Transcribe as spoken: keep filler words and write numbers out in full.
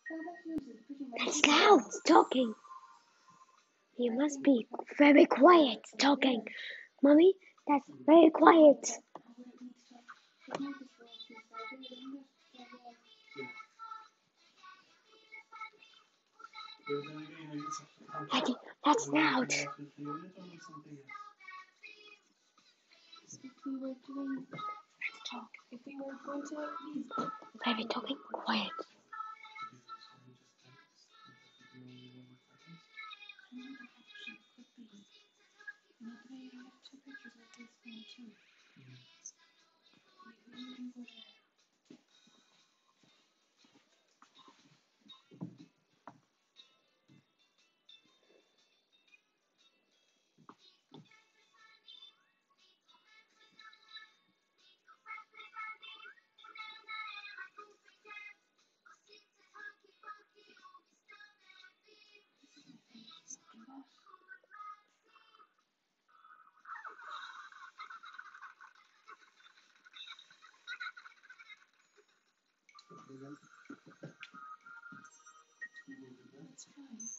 That's loud talking. You must be very quiet talking. Mommy, that's very quiet. Daddy, that's loud. If we were doing talk, if we were going to leave, Very talking quiet. another option could be, you know, the way I have two pictures of this phone too. Maybe we can go there. That's fine.